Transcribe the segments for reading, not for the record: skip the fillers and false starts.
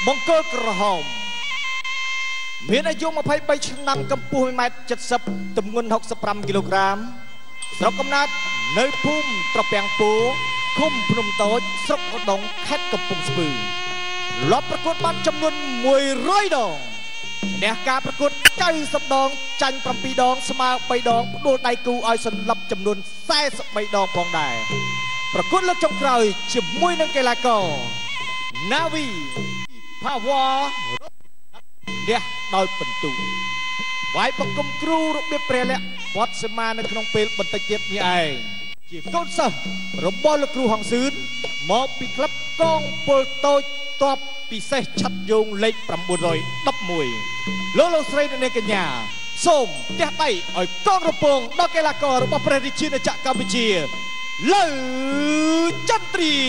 បង្គោលក្រហមមានអាយុ23ឆ្នាំកម្ពស់ 1.70 ទម្ងន់ 65 គីឡូក្រាមស្រុកកំណើតនៅភូមិត្រពាំងពោឃុំភ្នំតូចស្រុកឧដុង្គខេត្តកំពង់ស្ពឺលាប់ប្រកួតបានចំនួន100 ដងអ្នកការប្រកួត90 ដងចាញ់7 ដងស្មើ3 ដងផ្ដួលដៃគូឲ្យសន្លប់ចំនួន43 ដងផងដែរប្រកួតលើកចុងក្រោយជាមួយនឹងកីឡាករ Navi Power នេះដោយបន្ទូវាយបង្គំគ្រូរបៀបព្រះលក្ខណ៍វត្តសមានៅក្នុងពេលបន្តិចទៀតនេះឯងជាកូនសិស្សរបស់លោកគ្រូហងសឿនមកពីក្លឹបកងពលតូចតបពិសេសឆាត់យោងលេខ911លោកស្រីនិងកញ្ញាសូមទះដៃឲ្យកងរពងដល់កីឡាកររបស់ព្រះរាជាណាចក្រកម្ពុជាលើចន្ទ្រា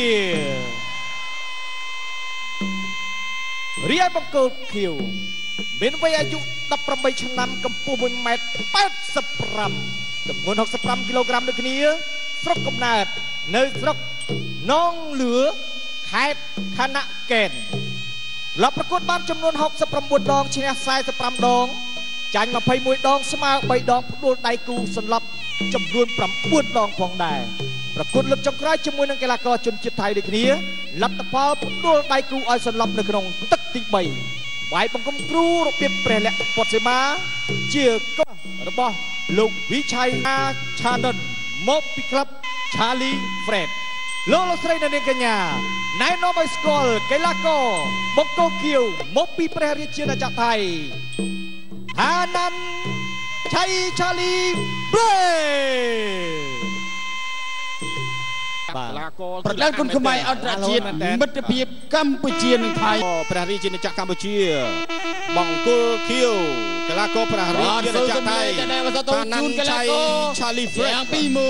រាយបង្គោលខៀវមានវ័យអាយុ18ឆ្នាំកម្ពស់ 1.85 ទម្ងន់ 65 គីឡូក្រាមដូចគ្នាស្រុកកំណើតនៅស្រុកនងលឿខេត្តខណៈកែនលាប់ប្រកួតបានចំនួន69 ដងឈ្នះ45 ដងចាញ់21 ដងស្មើ3 ដងផ្ដួលដៃគូសន្លប់ចំនួន9 ដងផងដែរប្រកួតលើកចុងក្រោយជាមួយនឹងកីឡាករជនជាតិថៃដូចគ្នាលទ្ធផលផ្ដួលដៃគូឲ្យសន្លប់នៅក្នុងទឹកទី3វាយបង្គំគ្រូរបៀបព្រះលក្ខណ៍ពតសេមាជាកោះរបស់លោកវិឆ័យឆានិនមកពីក្លឹប Charlie Fred លោកស្រីនិងនាងកញ្ញាណែនាំឲ្យស្គាល់កីឡាករបង្គោលខៀវមកពីព្រះរាជាណាចក្រថៃហាណាន់ឆៃ Charlie Fredប្រដាល់គុណខ្មែរអន្តរជាតិមិត្តភាពកម្ពុជានិងថៃព្រះរាជាណាចក្រកម្ពុជាបង្គោលខៀវកីឡាករព្រះរាជាណាចក្រថៃហាណាន់ឆៃ Charlie Fred យ៉ាងទី1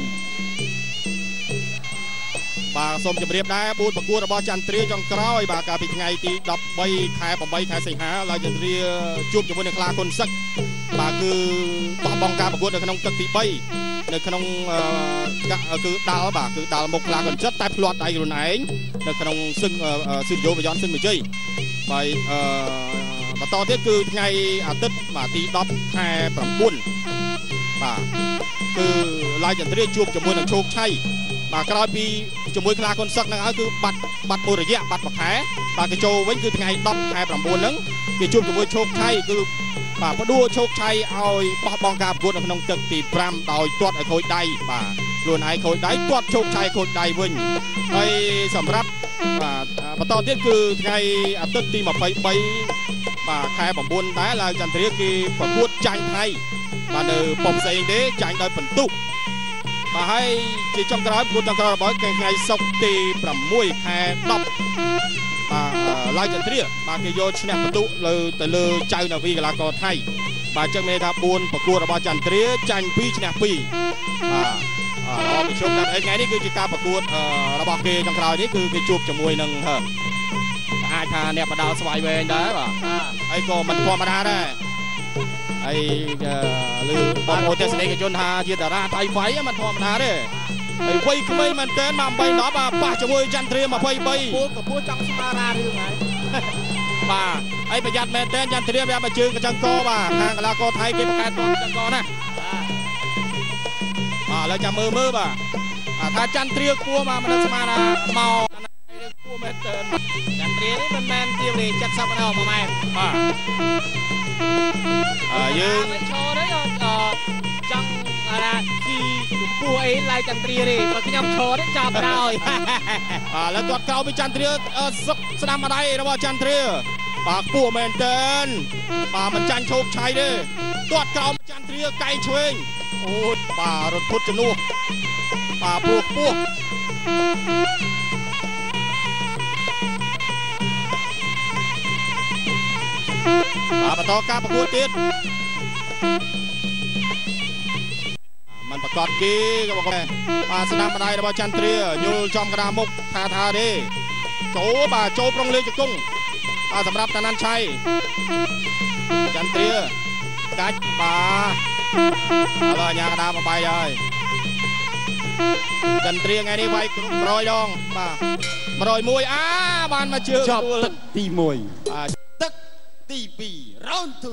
បាទសូមជម្រាបដែរបួនប្រកួតរបស់ចន្ទ្រាចុងក្រោយបាទកាលពីថ្ងៃទី13 ខែ 8 ខែសីហាឡើយចន្ទ្រាជួបជាមួយនឹងខ្លាគុនសឹកបាទគឺបោះបង់ការប្រកួតនៅក្នុងទឹកទី3នៅក្នុងគឺដាល់បាទគឺដាល់មុខខ្លាគុនចិត្តតែភ្លាត់ដៃខ្លួនឯងនៅក្នុងសឹងស៊ឺយោបយ៉នសឹងវិជ័យបាទបន្តទៀតគឺថ្ងៃអាទិត្យបាទទី10 ខែ 9បាទគឺឡើយចន្ទ្រាជួបជាមួយនឹងជោគឆៃបាទក្រោយពីជាមួយខ្លាគុនសឹកហ្នឹងហើយគឺបាត់មួយរយៈបាត់មួយខែបាទគេចូលវិញគឺថ្ងៃ10 ខែ 9ហ្នឹងគេជួបជាមួយជោគឆៃគឺបាទផ្ដួលជោគឆៃឲ្យបោះបង់ការប្រកួតនៅក្នុងទឹកទី5ដោយទាត់ឲ្យខូចដៃបាទខ្លួនឯងខូចដៃទាត់ជោគឆៃខូចដៃវិញហើយសម្រាប់បាទបន្តទៀតគឺថ្ងៃអាទិត្យទី23បាទខែ 9 ដែរឡើងចន្ទ្រាគេប្រកួតចាញ់ថៃបាទនៅប៉ុស្តិ៍ផ្សេងទេចាញ់ដោយបន្ទុកបាទហើយជាចុងក្រោយប្រកួតចុងក្រោយរបស់គេថ្ងៃសុក្រទី6 ខែ 10បាទឡើយចន្ទ្រាបាទគេយកឈ្នះបន្ទុកទៅលើចៅនាវីកីឡាករថៃបាទចឹងមានថា4ប្រកួតរបស់ចន្ទ្រាចាញ់2ឈ្នះ2បាទអរប្រជុំដល់ថ្ងៃនេះគឺជាការប្រកួតរបស់គេចុងក្រោយនេះគឺគេជួបជាមួយនឹងអាចថាអ្នកបដាល់ស្វាយវែងដែរបាទហើយក៏មិនធម្មតាដែរហើយលើបងប្អូនទស្សនិកជនថាជាតារាថៃវៃមិនធម្មតាទេហើយវ័យក្មេងមែនតើមក8 10បាទប៉ះជាមួយចន្ទ្រា23កំពស់ចង់ស្មារារឿងហើយបាទហើយប្រយ័ត្នមែនតើចន្ទ្រាវាមកជើងកញ្ចឹងកបាទខាងកីឡាករថៃគេបង្កើតទាត់កញ្ចឹងកណាបាទឥឡូវចាំមើលបាទថាចន្ទ្រាគួរមកមិនស្មារាមកគួរមែនតើចន្ទ្រានេះមិនមែនជាលេខ70ណា1ម៉ែត្របាទយើងឈរđấyចង់ថាទីកម្ពស់អីឡើយចន្ទ្រាទេបើខ្ញុំឈរទេចាប់ក្រោយឥឡូវគាត់ក្រោយពីចន្ទ្រាសុកស្ដាំម្ដាយរបស់ចន្ទ្រាបាទខ្ពស់មែនតើបាទមិនចាញ់ឈោកឆៃទេគាត់ក្រោមចន្ទ្រាកែងឆ្វេងអូបាទរត់ភុតជំនួសបាទព្រោះខ្ពស់បាទបន្តការប្រកួតទៀតมันប្រកាសគេក៏បាទស្ដាំម្ដាយរបស់ចន្ទ្រាយល់ចំកណ្ដាលមុខថាទេចូលបាទចូលប្រងលេខជង្គង់បាទសម្រាប់តាណាន់ឆៃចន្ទ្រាកាច់បាទឥឡូវអាញាកណ្ដាលមកបាយហើយចន្ទ្រាថ្ងៃនេះវាយគ្រប់100 ដងបាទ 101បានមកជើងចប់ទឹកទី1ទឹកទី2 round 2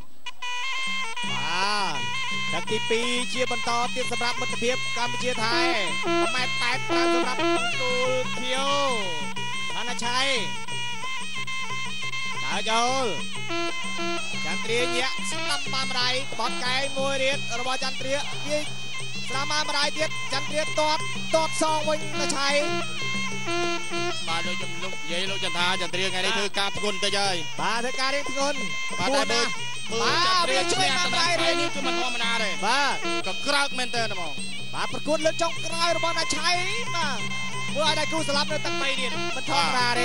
ទឹកទី2ជាបន្តទៀតសម្រាប់មិត្តភាពកម្ពុជាថៃ1.85 ម៉ែត្រសម្រាប់គូលខៀវណានាឆៃដើរចូលចន្ទ្រាញាក់ស្ដាប់បានម្ដាយបត់កែមួយរៀតរបស់ចន្ទ្រាវាយស្ដាប់បានម្ដាយទៀតចន្ទ្រាទាត់សងវិញនាឆៃបាទលោកខ្ញុំលោកនិយាយលោកចន្ទថាចន្ទ្រាថ្ងៃនេះធ្វើការធ្ងន់តិចហើយបាទធ្វើការរៀងធ្ងន់បាទតែមើលចន្ទ្រាឈ្នះតំណែងនេះគឺមិនធម្មតាទេបាទក៏ក្រើកមែនតើហ្មងបាទប្រកួតលើកចុងក្រោយរបស់នាឆៃបាទធ្វើឲ្យដៃគូស្លាប់នៅទឹក3ទៀតមិនធម្មតាទេ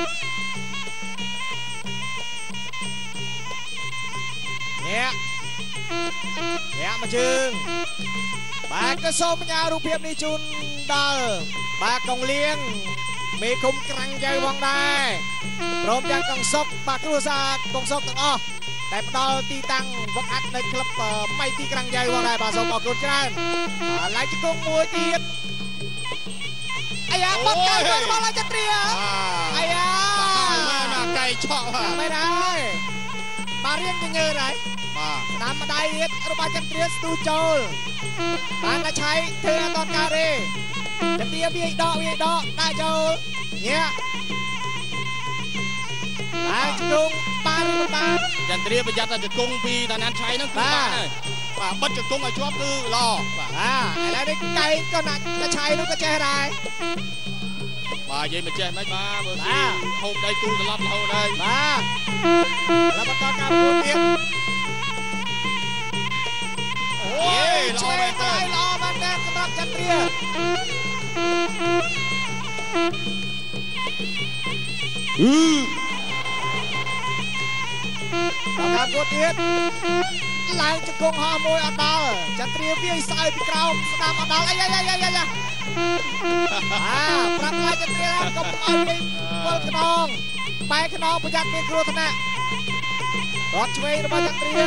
អ្នកមកជើងបាទក៏សូមបញ្ញារូបភាពនេះជូនដល់បាទកងលៀងមេឃុំក្រាំងជើផងដែរព្រមទាំងកងសុកបាទគ្រួសារកងសុកទាំងអស់ដែលផ្ដល់ទីតាំងវឹកហាត់នៅក្លឹបម៉ៃទីក្រាំងជើផងដែរបាទសូមអរគុណច្រើនបាទឡៃជង្គង់មួយទៀតអាយ៉ាបាត់កែរបស់ឡៃចត្រាអាយ៉ាមកកែឆក់មិនហើយបាទរៀងញញើហើយបាទស្ដាំម្ដាយទៀតរបស់ចន្ទ្រាស្ទូចូលបានតែឆៃធ្វើអត់តការទេចន្ទ្រាវាយដកដាក់ចូលញាក់ហើយជង្គង់បានចន្ទ្រាប្រយ័ត្នតែជង្គង់ពីតាណានឆៃហ្នឹងគឺបានហើយបាទបិទជង្គង់ឲ្យជាប់គឺល្អបាទឥឡូវនេះកែក៏ណាត់ឆៃនោះក៏ចេះដែរបាទនិយាយមិនចេះមិនបាទមើលស៊ីហូបដៃគូត្រឡប់រហូតហើយបាទแล้วបន្តការប្រកួតទៀតអូយល្អមែនតើសម្រាប់ចន្ទ្រាដល់ការប្រកួតទៀតឡើងជង្គង់ហោះមួយអត់ដល់ចន្ទ្រាវាយស្អើយពីក្រោមស្ដាំអត់ដល់អាយ៉ាប្រាប់ឡាយចន្ទ្រាកុំឲ្យវិញវល់ខ្នងបែកខ្នងប្រយ័ត្នមានគ្រោះថ្នាក់រត់ឆ្វេងរបស់ចន្ទ្រា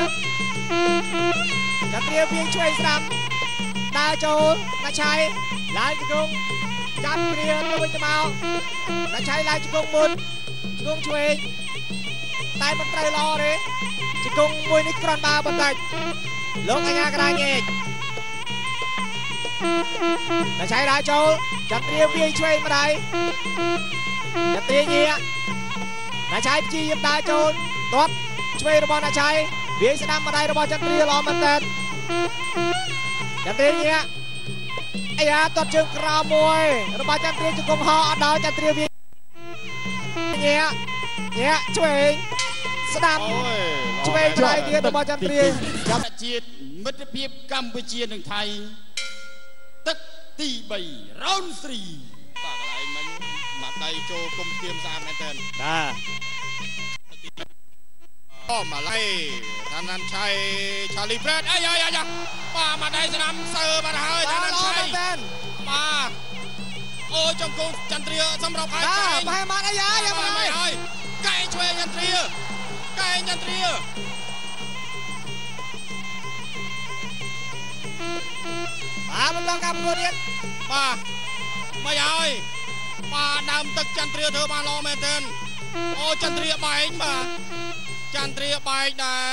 វាយឆ្វេងស្ដាំដើរចូលណាឆៃឡើងជង្គង់ចាប់ព្រាទៅវិញទៅមកណាឆៃឡើងជង្គង់មុនជង្គង់ឆ្វេងតែមិនត្រូវល្អទេជង្គង់មួយនេះគ្រាន់បើបន្តិចលោកអាញាក្រាញញែកណាឆៃដើរចូលចន្ទ្រាវាយឆ្វេងម្ដាយចន្ទ្រាញាក់ណាឆៃព្យាយាមដើរចូលទាត់ឆ្វេងរបស់ណាឆៃវាយស្ដាំម្ដាយរបស់ចន្ទ្រាល្អមែនតើចន្ទ្រាញាក់អាយ៉ាទាត់ជើងក្រោមមួយរបស់ចន្ទ្រាជង្គង់ហោអត់ដល់ចន្ទ្រាវាញាក់ឆ្វេងស្ដាំឆ្វេងម្ដាយទៀតរបស់ចន្ទ្រាចាប់ជាតិមិត្តភាពកម្ពុជានិងថៃទឹកទី3 round 3 បាទកន្លែងមិញមកដៃចូលគុំធៀមស្អាតមែនតើបាទអូម៉ាឡៃតាណានឆៃឆាលីប្រេតអាយ៉ាបាទមកដៃស្នាមសើបាត់ហើយតាណានឆៃបាទអូចង្គង់ចន្ទ្រាសម្រាប់ឲ្យឆ្វេងប្រហែលមកអាយ៉ាមកហើយកែឆ្វេងចន្ទ្រាបាទមិនឡងការប្រកួតទៀតបាទមិនហើយបាទដើមទឹកចន្ទ្រាធ្វើបានល្អមែនទែនអូចន្ទ្រាបែកបាទចន្ទ្រាបែកដែរ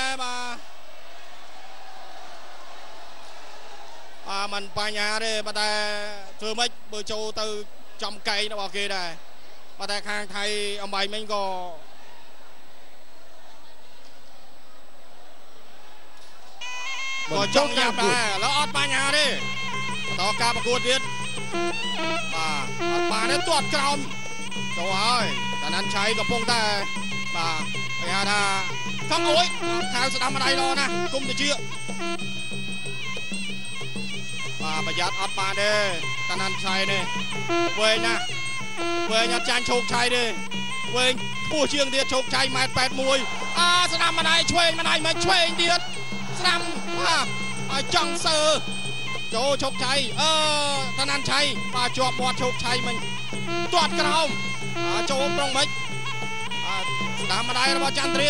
បាទมันបញ្ហាទេប៉ុន្តែធ្វើម៉េចបើចូលទៅចំកែងរបស់គេដែរប៉ុន្តែខាងថៃអំបែងមិញក៏ចង់ញ៉ាំដែរឥឡូវអត់បញ្ហាទេបន្តការប្រកួតទៀតបាទអត់បានទេទាត់ក្រោមចូលហើយតាណាន់ឆៃកំពុងតែបាទគេហៅថាខំអួយខាងស្ដាំម្ដាយល្អណាស់គុំទៅជាបាទប្រយ័ត្នអត់បានទេតាណាន់ឆៃនេះវែងណាស់វែងអត់ចាញ់ជោគឆៃទេវែងខ្ពស់ជាងទៀតជោគឆៃ1.81ស្ដាំម្ដាយឆ្វេងម្ដាយមិនឆ្វេងទៀតស្ដាំបាទឲ្យចង់សើចូលជោគឆៃតាណាន់ឆៃបាទជាប់មាត់ជោគឆៃមិញទាត់ក្រោមចូលប្រុងមិញស្ដាំម្ដាយរបស់ចន្ទ្រា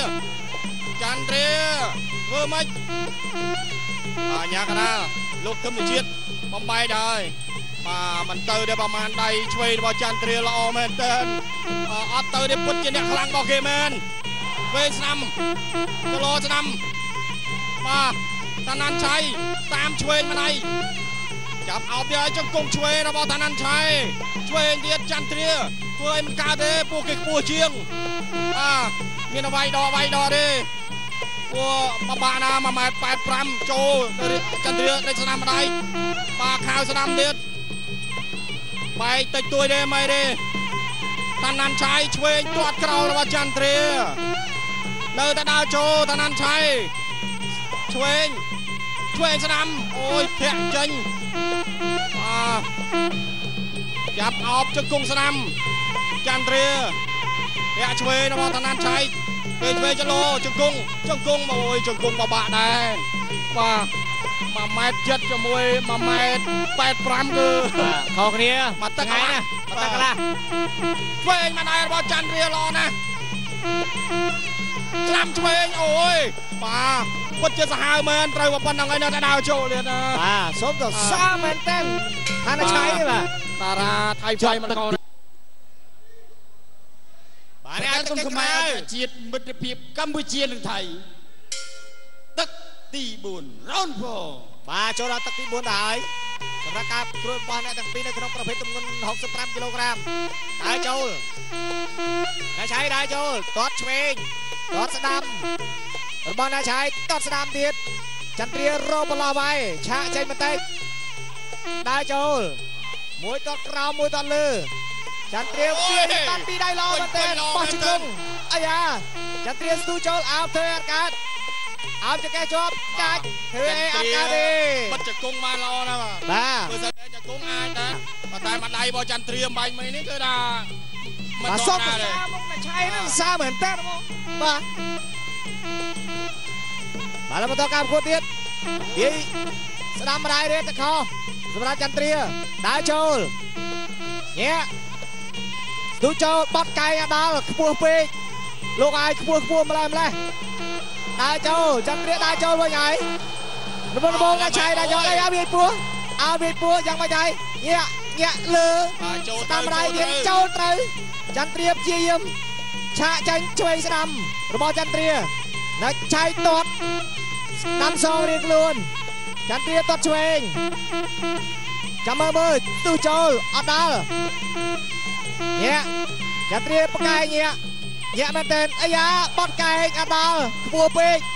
ធ្វើម៉េចញ៉ាកណាលោកគឹមជាតិបំបែកហើយมันเตอร์ได้ประมาณใดช่วยบอลจันทรีละออแมนเตินออเตอร์ได้พุทธเจเนคลังบอกเกมแมนเวสนัมตโลสนัมมาธนันชัยตามช่วยมาไหนจับเอาเบียร์จังกงช่วยระบอธนันชัยช่วยเดียดจันทรีเพื่อมันกาเดปูเกกปูเชียงมีนวัยดอเดวัวมาบานามาแมท8 5โจจันทรีในสนามมาไหนปาข่าวสนามเดียดไปติดตัวเดไม่เดธนันชัยช่วยตรวจกราวระบจันทรีเดินตาดาวโจธนันชัยช่วยสนามโอ้ยเพี้ยนจริงจับออกจากกรุงสนามจันทรีเพี้ยช่วยระบธนันชัยเป็นเวจโลจังกรุงโอ้ยจังกรุงมาบะได้มาแมทเจ็ดจะมวยมาแมท8 5คือขอเคลียร์มาตั้งไงนะมาตั้งกันละช่วยมาได้ระบจันทรีรอนะกล้ามช่วยโอ้ยวัดเจสหายแมนไตรวัปนังไงนะดาวโจเลยนะสมกับซาแมนเต้นธนชัยป่ะตาราไทยใจมันก่อนเนี่ยต้นขมายจีดมิตรภาพกัมพูชีหนึ่งไทยตักตีบุญร้อนพอโจราตักตีบุญได้สำหรับการครูบอลในต่างปีในขนมประเภทจำนวน65 กิโลกรัมได้โจนายชัยได้โจตอดเชงตอดสดัมบอลนายชัยตอดสดัมเดียดจันทรีโรบลาไว้ชาใจมันเตะได้โจมวยตอดกราวมวยตอดลือจันทรีเพียงตัดปีได้รอมันเตะปอชิงอายาจันทรีสตูโจเอาเธออากาศเอาจะแกจบได้เธออากาศดีมันจะกุ้งมารอนะเมื่อแสดงจะกุ้งอายนะแต่มาได้บอลจันทรีใบไม้นี่ก็ได้มาส้มซามึงไม่ใช่นั่นซาเหมือนเต้นมั้งมาแล้วมาต่อการพูดเดียดยี่สนามมาได้เดียดตะคอสำหรับจันทรีได้โจลเนี่ยดูโจลบอลไก่ดาวขบวนปีลูกไอ้ขบวนมาเลยได้โจลจันทรีได้โจลว่าไงระบบได้ใช้ได้โจลได้เอาเบียดปัวยังไม่ใจเนี่ยเลือสนามมาได้เดียดโจลเตยจันทรีเจียมชาจันช่วยสนามระบบจันทรีนักชายตอดนำซองเรียกล้วนจันทรีตอดช่วยจำมือตู้โจลอัดดาลเนี่ยจันทรีปกายเนี่ยมันเต้นอายาบอดไก่อัดดาลบัวปีก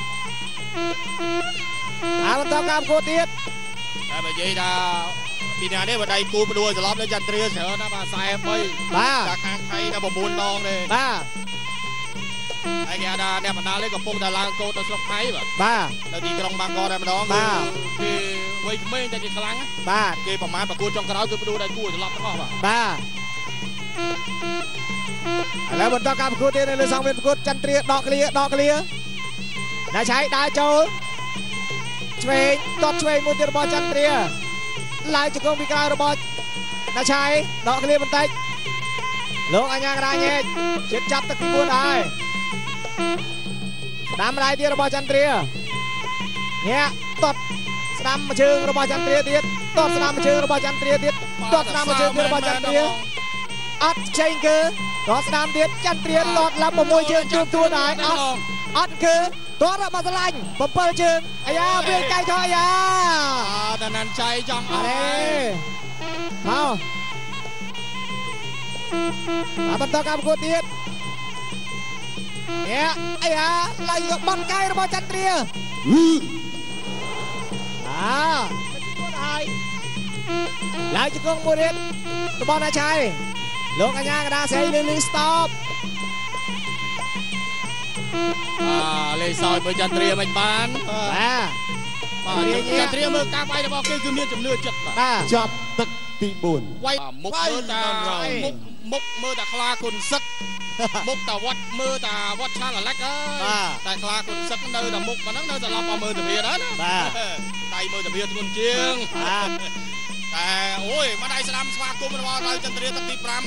มันต้องการโคตรตีดไปยี่ดาปีนี้เนี่ยวันใดกูไปดูจะรอบแล้วจันทรีเสือนะมาใส่ไปจากทางไทยนะผมบุญลองเลยไอ้แกดาเนี่ยมันดาเล่นกับพงดาราโกตสลบไทยแบบแล้วทีกรองบางกอได้มาน้องคือไว้ไม่จะกี่ครั้งเกย์ประมาณประกูจงกระเราคือไปดูได้กูจะรับทั้งออกแล้วบนต้องการประกูตีในเรือสองเป็นประกูจันทรีดอกเลียนายใช้ได้โจช่วยตบช่วยมุติระบจันทรีลายจะกงพิการระบนายใช้ดอกเลียมันเตะลงอันยังได้เงี้ยเจ็บจับตะกี้บุญได้สนามไรที่ระบจันทรีเนี่ยตบสนามมาเชิงระบจันทรีติดตบสนามมาเชิงระบจันทรีติดตบสนามมาเชิงระบจันทรีอัดเชงคือตบสนามติดจันทรีหลอดลำประมวยเชิงจุดตัวได้อัดคือตัวระบสลันผมเปิดเชิงอายาเบียดไก่ทอยาแต่นันใจจังอะไรเอาบรรทการกูตีดเนี่ยไอ้ฮะไล่บอลไกลระบจันทรีไล่จุกงโมเดลระบนายชัยลงอันยากระดาเซย์ลิสต็อปเลยซอยเบอร์จันทรีไม่ปานจันทรีเมื่อกลางไประบคือมีจำเนื้อจัดจับตักตีบุญไว้มุกเมื่อตามุกเมื่อตาคลาคุณซึกมุกตาวัดเมื่อตาวัดชาละเล็กแต่คลาคุณซึกเนื้อตามุกมันนั่งเนื้อจะรับเอามือตะเพียนนะไตมือตะเพียนทุนเชียงแต่โอ้ยมาได้สนามสวากุมมันว่าเราจันทรีตักตีปรำ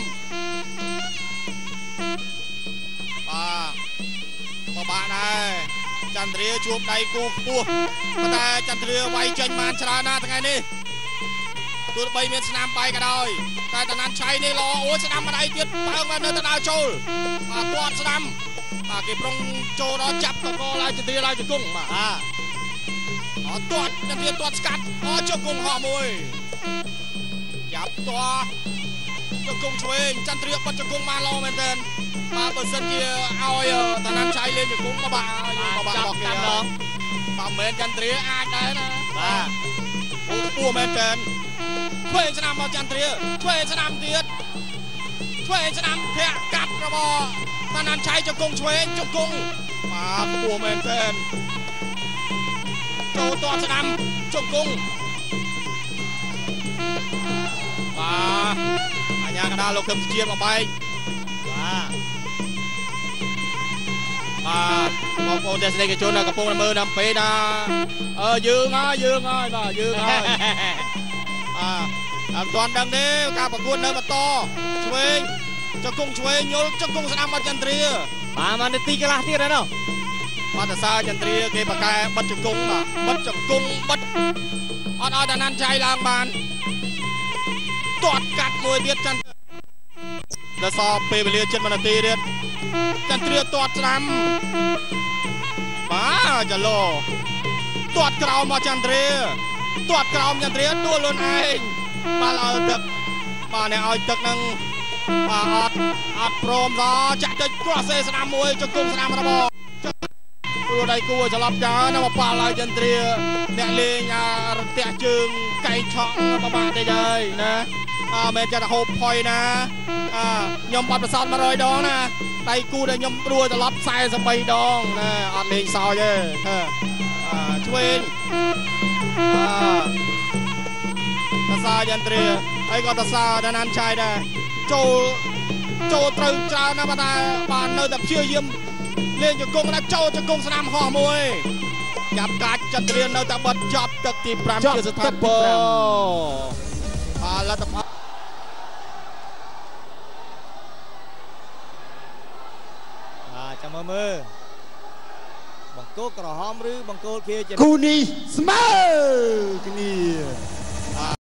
บ้าได้จันทรีជួบใดกูปูแต่จันทรีไวจันมานชรานาทั้งไงนี่ទោះបីមានស្នាមបាយក៏ដោយតែតាណានឆៃនេះល្អអូស្នាមម្ដាយទៀតបើមកនៅទៅដល់ចូលទាត់ស្នាមគេប្រុងចូលដល់ចាប់កកឡើងចន្ទ្រាឡើងជង្គង់បាទទាត់ចន្ទ្រាទាត់ស្កាត់ជង្គង់ហោះមួយចាប់ទាត់ជង្គង់ឆ្វេងចន្ទ្រាបិទជង្គង់បានល្អមែនទែនបាទបើសិនជាឲ្យតាណានឆៃលេងជង្គង់បាទចាប់តាមដងបើមិនចន្ទ្រាអាចដែរណាបាទអូខ្ពស់មែនទែនឆ្វេងស្នាមមកចន្ទ្រាឆ្វេងស្នាមទៀតឆ្វេងស្នាមធាក់កាត់របស់តាណានឆៃជង្គង់ឆ្វេងជង្គង់បាទខ្ពស់មែនទែនចូលទាត់ស្នាមជង្គង់បាទអញ្ញាកណ្ដាលលោកខឹមជាមកបែកបាទបងប្អូនទស្សនិកជនកំពុងមើលតាមពេណាយើងហើយបាទយើងហើយអត់ទាន់ដឹងទេការប្រកួតនៅបន្តឆ្វេងជង្គង់ឆ្វេងយល់ជង្គង់ស្ដាំមកចន្ទ្រាបាទនាទីកន្លះទៀតហើយនោះបាទតាសាចន្ទ្រាគេប្រកែបិទជង្គង់បាទបិទជង្គង់បិទអត់ឲ្យតាណានឆៃឡើងបានទាត់កាត់មួយទៀតចន្ទ្រាដល់សល់ពេលវេលាជិត1នាទីទៀតចន្ទ្រាទាត់ស្ដាំបាទចលោទាត់ក្រោមមកចន្ទ្រាទាត់ក្រោមចន្ទ្រាដួលខ្លួនឯងបាទឲ្យទឹកបាទអ្នកឲ្យទឹកនឹងបាទអត់ព្រមដល់ចាក់ទឹកគ្រាស់សេស្ដាំមួយជង្គង់ស្ដាំរបស់ព្រោះដៃគូច្រឡប់ចោលនៅបបាល់ឲ្យចន្ទ្រាអ្នកលេងរន្ទះជើងកែងឆក់បបាក់តិចហើយណាមិនចាត់ហូបផុយណាខ្ញុំបាត់ប្រសោត100ដងណាដៃគូដែលខ្ញុំព្រួយត្រឡប់43ដងណាអត់លេងសើចទេឆ្វេងតាសាចន្ទ្រាហើយក៏តាសាតាណានឆៃដែរចូលត្រូវច្រើនណាស់បាទនៅតែព្យាយាមលេងជង្គង់ណាចូលជង្គង់ស្នាមហោះមួយចាប់កាច់ចន្ទ្រានៅតែបិទចប់ទឹកទី5ជាស្ថាពរលទ្ធផលចាំមើលបង្គោលក្រហមឬបង្គោលខៀវគូនេះស្មើគ្នា